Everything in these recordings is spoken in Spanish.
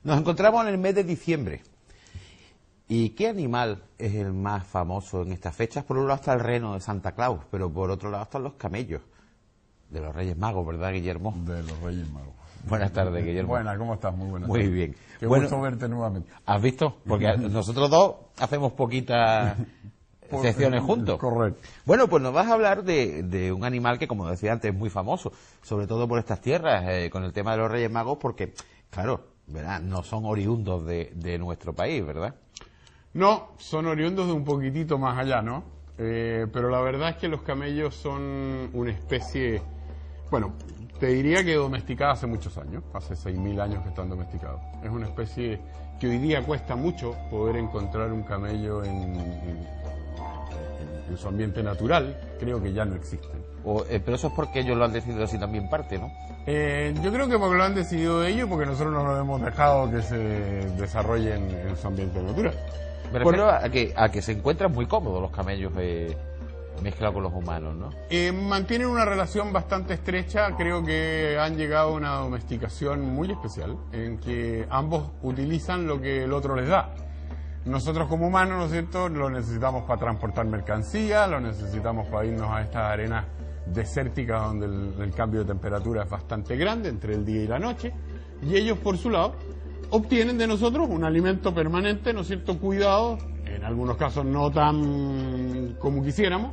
Nos encontramos en el mes de diciembre. ¿Y qué animal es el más famoso en estas fechas? Por un lado está el reno de Santa Claus, pero por otro lado están los camellos de los Reyes Magos, ¿verdad, Guillermo? De los Reyes Magos. Buenas tardes, Guillermo. Buenas, ¿cómo estás? Muy buenas. Muy tardes. bien. Qué Bueno, gusto verte nuevamente. ¿Has visto? Porque nosotros dos hacemos poquitas secciones juntos. Correcto. Bueno, pues nos vas a hablar de un animal que, como decía antes, es muy famoso, sobre todo por estas tierras, con el tema de los Reyes Magos, porque, claro, ¿verdad? No son oriundos de nuestro país, ¿verdad? No, son oriundos de un poquitito más allá, ¿no? Pero la verdad es que los camellos son una especie, bueno, te diría que domesticada hace muchos años, hace 6.000 años que están domesticados. Es una especie que hoy día cuesta mucho poder encontrar un camello en su ambiente natural, creo que ya no existen. Pero eso es porque ellos lo han decidido así también parte, ¿no? Yo creo que porque lo han decidido ellos, porque nosotros no lo hemos dejado que se desarrollen en su ambiente natural. Me refiero a que se encuentran muy cómodos los camellos mezclados con los humanos, ¿no? Mantienen una relación bastante estrecha, creo que han llegado a una domesticación muy especial, en que ambos utilizan lo que el otro les da. Nosotros como humanos, ¿no es cierto?, lo necesitamos para transportar mercancía, lo necesitamos para irnos a estas arenas desérticas donde el cambio de temperatura es bastante grande entre el día y la noche, y ellos por su lado obtienen de nosotros un alimento permanente, ¿no es cierto?, cuidado, en algunos casos no tan como quisiéramos,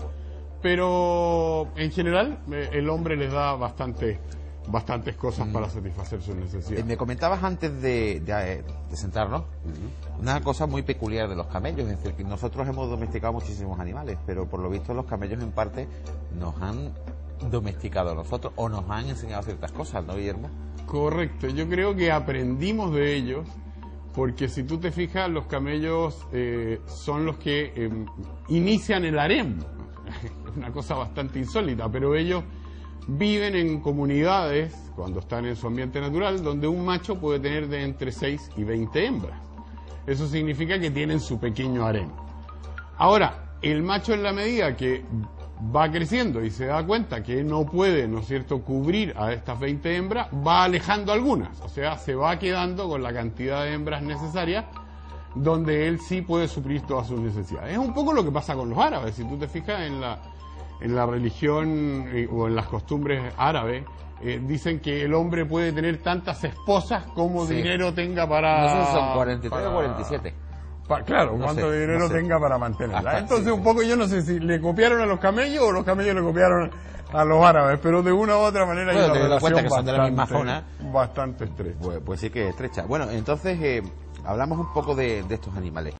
pero en general el hombre les da bastantes cosas para satisfacer sus necesidades. Me comentabas antes de sentarnos una cosa muy peculiar de los camellos, es decir, que nosotros hemos domesticado muchísimos animales, pero por lo visto los camellos en parte nos han domesticado a nosotros o nos han enseñado ciertas cosas, ¿no, Guillermo? Correcto, yo creo que aprendimos de ellos, porque si tú te fijas, los camellos son los que inician el harem. Es una cosa bastante insólita, pero ellos viven en comunidades, cuando están en su ambiente natural, donde un macho puede tener de entre 6 y 20 hembras. Eso significa que tienen su pequeño harem. Ahora, el macho, en la medida que va creciendo y se da cuenta que no puede, ¿no es cierto?, cubrir a estas 20 hembras, va alejando algunas, o sea, se va quedando con la cantidad de hembras necesarias donde él sí puede suplir todas sus necesidades. Es un poco lo que pasa con los árabes. Si tú te fijas en la religión o en las costumbres árabes, dicen que el hombre puede tener tantas esposas como dinero tenga para... No sé, son 43 o 47. Claro, no cuánto dinero tenga para mantenerla. Entonces, un poco yo no sé si le copiaron a los camellos o los camellos le copiaron a los árabes, pero de una u otra manera hay una relación que son de la misma zona, bastante estrecha. Pues sí que es estrecha. Bueno, entonces hablamos un poco de estos animales.